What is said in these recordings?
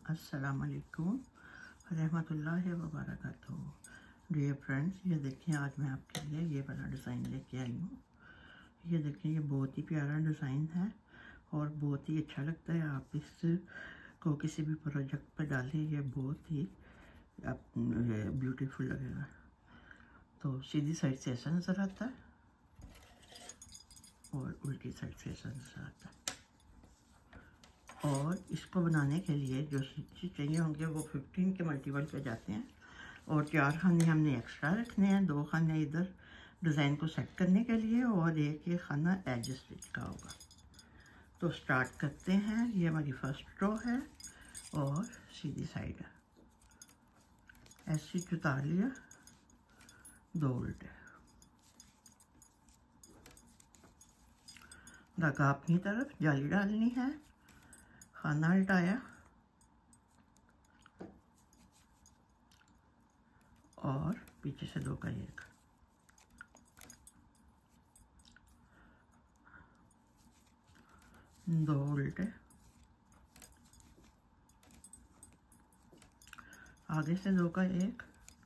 अस्सलाम वालेकुम रहमतुल्लाहि व बरकातुहू। डियर फ्रेंड्स, ये देखिए आज मैं आपके लिए ये वाला डिज़ाइन लेके आई हूँ। ये देखिए, ये बहुत ही प्यारा डिज़ाइन है और बहुत ही अच्छा लगता है। आप इसको किसी भी प्रोजेक्ट पर डालें, ये बहुत ही ब्यूटीफुल लगेगा। तो सीधी साइड से ऐसा नज़र आता है और उल्टी साइड से ऐसा नज़र आता है। और इसको बनाने के लिए जो स्टिच चाहिए होंगे वो 15 के मल्टीपल पे जाते हैं और 4 खाने हमने एक्स्ट्रा रखने हैं। 2 खाने इधर डिज़ाइन को सेट करने के लिए और एक खाना एज स्टिच का होगा। तो स्टार्ट करते हैं। ये हमारी फर्स्ट रो है और सीधी साइड है। ऐसे उतार लिया, 2 उल्टे, धागा अपनी तरफ, जाली डालनी है, खाना उल्टाया और पीछे से 2 का 1, दो उल्टे, आगे से 2 का 1,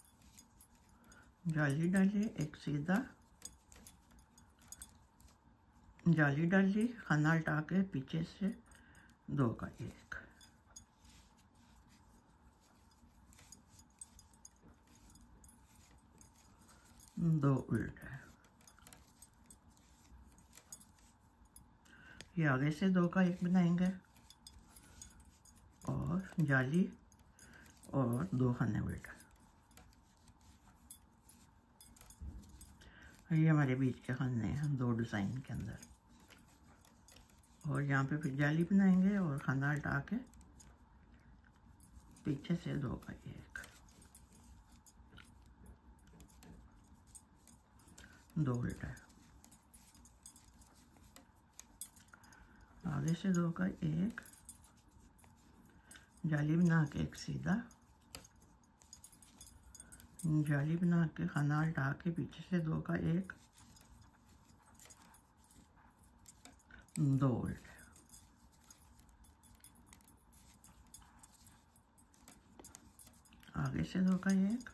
जाली डाली, एक सीधा, जाली डाली, खाना उल्टा के पीछे से 2 का 1, दो उल्टे, ये आगे से 2 का 1 बनाएंगे और जाली और 2 खाने उल्टा। ये हमारे बीच के खाने हैं 2 डिज़ाइन के अंदर। और यहाँ पे फिर जाली बनाएंगे और खाना उल्टा के पीछे से 2 का 1, 2 उल्टा, आगे से 2 का 1, जाली बना के एक सीधा, जाली बना के खाना उल्टा के पीछे से 2 का 1, 2 उल्टे, आगे से 2 का 1,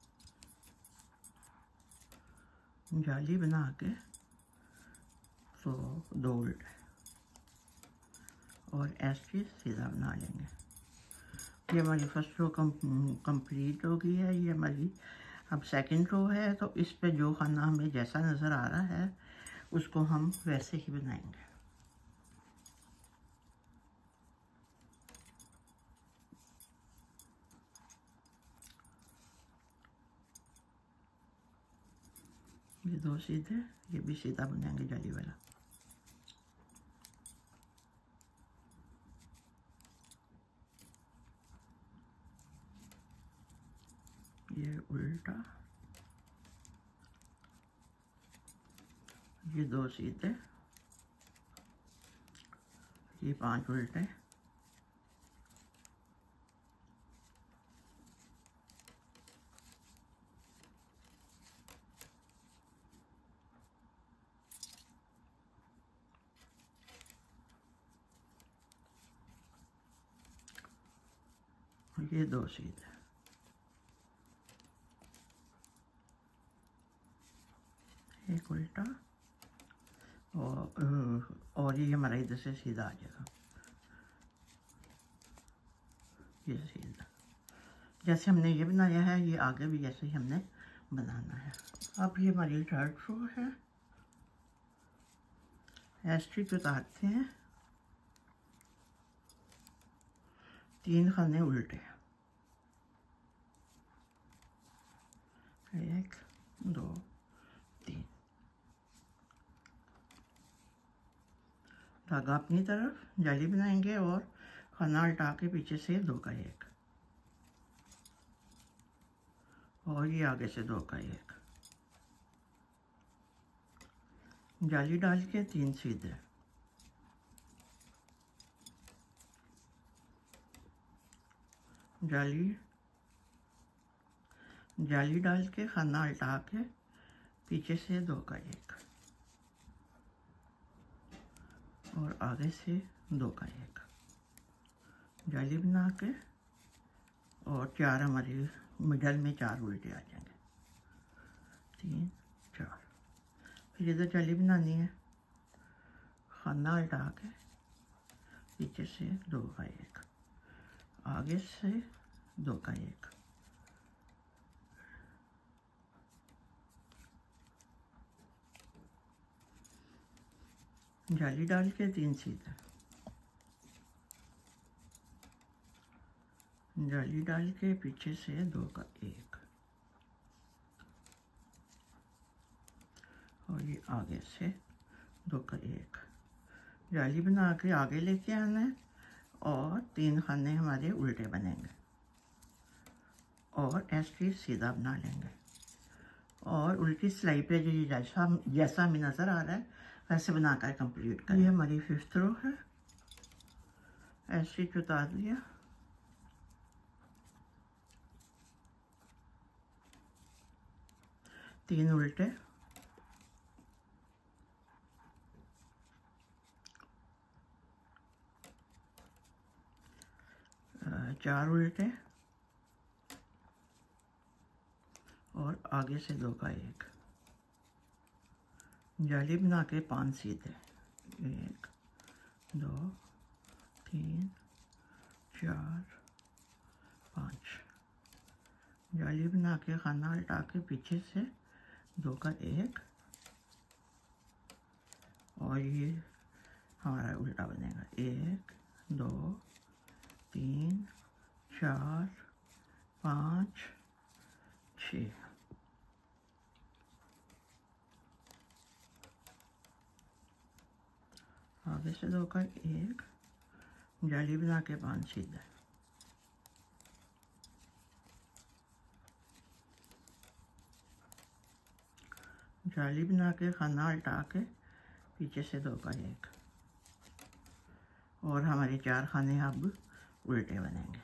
जाली बना के तो 2 उल्टे और ऐसे सीधा बना लेंगे। ये हमारी फर्स्ट रो कंप्लीट हो गई है। ये हमारी अब सेकंड रो है। तो इस पे जो खाना हमें जैसा नज़र आ रहा है उसको हम वैसे ही बनाएंगे। ये 2 सीधे, ये भी सीधा बनाएंगे जाली वाला। ये उल्टा, ये 2 सीधे, ये 5 उल्टे, ये 2 सीधे, एक उल्टा और ये हमारा इधर से सीधा आ जाएगा। ये सीधा जैसे हमने ये बनाया है, ये आगे भी ऐसे ही हमने बनाना है। अब ये हमारी थर्ड रो है। एस्ट्रिक उतारते हैं, 3 खाने उल्टे, 1, 2, 3, धागा अपनी तरफ, जाली बनाएंगे और खाना उल्टा के पीछे से 2 का 1 और ये आगे से 2 का 1, जाली डाल के 3 सीधे, जाली डाल के खाना उल्टा के पीछे से 2 का 1 और आगे से 2 का 1, जाली बना के और 4 हमारे मिडल में 4 उल्टे आ जाएंगे, 3 4। फिर इधर जाली बनानी है, खाना उल्टा के पीछे से 2 का 1, आगे से 2 का 1, जाली डाल के 3 सीधे, जाली डाल के पीछे से 2 का 1, और ये आगे से 2 का 1, जाली बना के आगे लेके आना है और 3 खाने हमारे उल्टे बनेंगे और ऐसे सीधा बना लेंगे। और उल्टी सिलाई पे जो जैसा हमें नज़र आ रहा है वैसे बनाकर कंप्लीट करें। ये हमारी 5th रो है, ऐसे उतार दिया, तीन उल्टे, चार उल्टे और आगे से 2 का 1, जाली बना के 5 सीधे, 1 2 3 4 5, जाली बना के खाना उल्टा के पीछे से 2 का 1, और ये हमारा उल्टा बनेगा, 1 2 3 4 5 6, आगे से 2 का 1, जाली बना के 5 सीधे, जाली बना के खाना उल्टा के पीछे से 2 का 1, और हमारे 4 खाने अब उल्टे बनेंगे।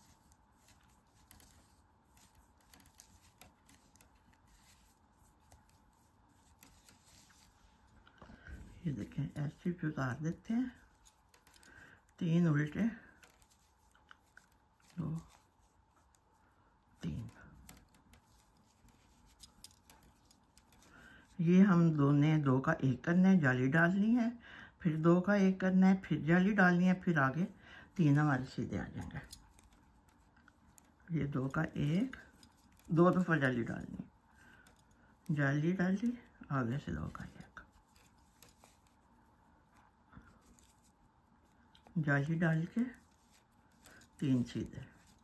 ये देखें, ऐसे उतार देते हैं, 3 उल्टे 2 3, ये हम दोनों 2 का 1 करना है, जाली डालनी है, फिर 2 का 1 करना है, फिर जाली डालनी है, फिर आगे 3 हमारे सीधे आ जाएंगे। ये 2 का 1, 2 दफ़ा जाली डालनी, जाली डाली, आगे से 2 का 1, जाली डाल के 3 सीधे,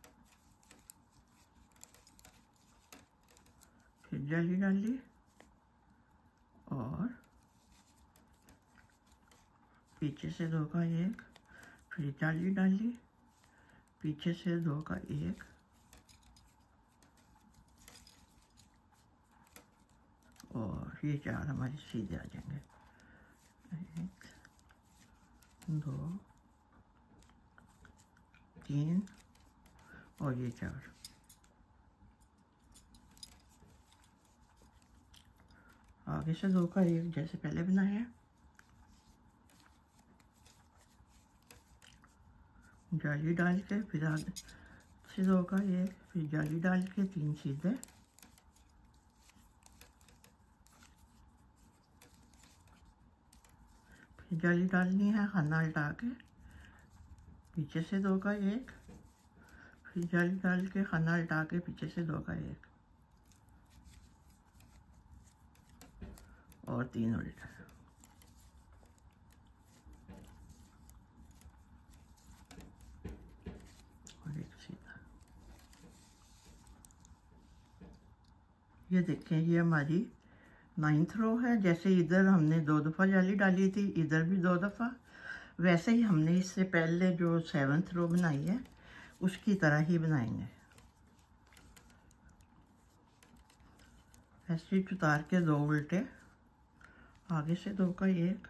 फिर जाली डाली और पीछे से 2 का 1, फिर जाली डाली, पीछे से 2 का 1, और ये 4 हमारे सीधे आ जाएंगे, 1 2 3 और ये 4। आगे से 2 का 1 जैसे पहले बनाया, जाली डाल के फिर आगे से 2 का 1, फिर जाली डाल के 3 सीधे, फिर जाली डालनी है, खाना उल्टा के पीछे से 2 का 1, फिर जाली डाल के खाना उल्टा के पीछे से 2 का 1, और 3 उल्टा, और 1 सीधा। ये देखें, ये हमारी 9th रो है। जैसे इधर हमने 2 दफ़ा जाली डाली थी, इधर भी 2 दफ़ा, वैसे ही हमने इससे पहले जो 7th रो बनाई है उसकी तरह ही बनाएंगे। ऐसे उतार के 2 उल्टे, आगे से 2 का 1,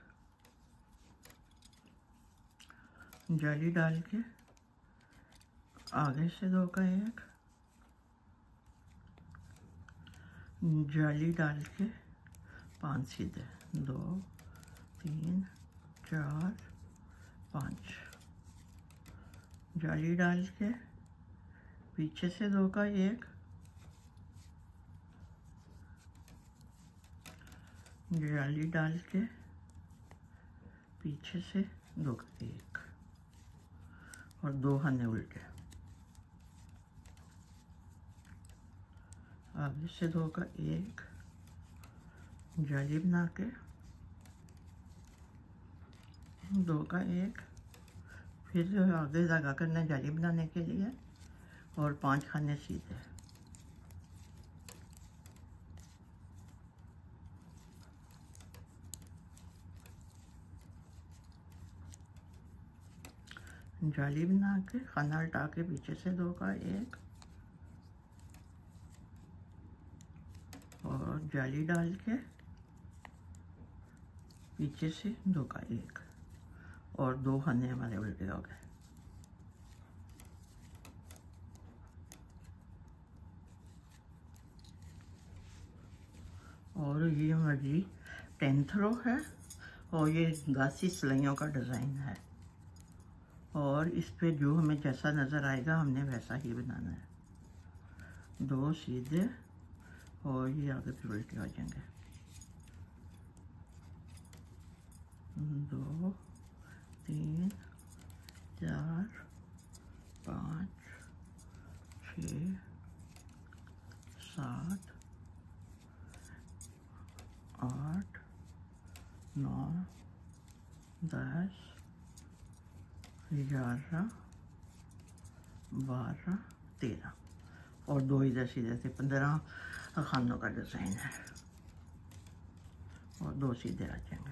जाली डाल के आगे से 2 का 1, जाली डाल के 5 सीधे, 2 3 4 5, जाली डाल के पीछे से 2 का 1, जाली डाल के पीछे से 2 का 1 और 2 खाने उल्टे, आगे से 2 का 1, जाली बना के 2 का 1, फिर आगे लगा करना जाली बनाने के लिए और 5 खाने सीधे। जाली बना के खाना उल्टा के पीछे से 2 का 1 और जाली डाल के पीछे से 2 का 1 और 2 खाने हमारे उल्टे हो गए। और ये हमारी 10th रो है और ये 10 सिलाइयों का डिज़ाइन है और इस पे जो हमें जैसा नज़र आएगा हमने वैसा ही बनाना है। 2 सीधे और ये आगे फिर उल्टे हो जाएंगे। 2 3 4 5 6 7 8 9 10 11 12 13 और 2 इधर सीधे से 15 खानों का डिज़ाइन है और 2 सीधे आ जाएंगे।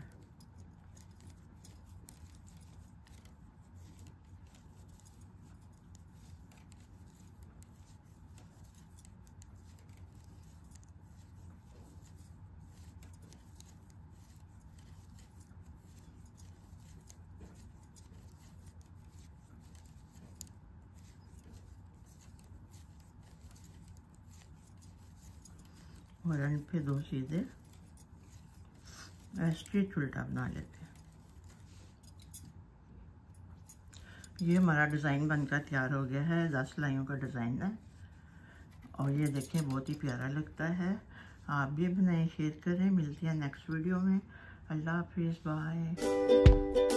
और एंड पे 2 सीधे स्ट्रेट उल्टा बना लेते हैं। ये हमारा डिज़ाइन बनकर तैयार हो गया है। 10 सिलाइयों का डिज़ाइन है और ये देखें बहुत ही प्यारा लगता है। आप भी बनाएं, शेयर करें। मिलती है नेक्स्ट वीडियो में। अल्लाह हाफिज़, बाय।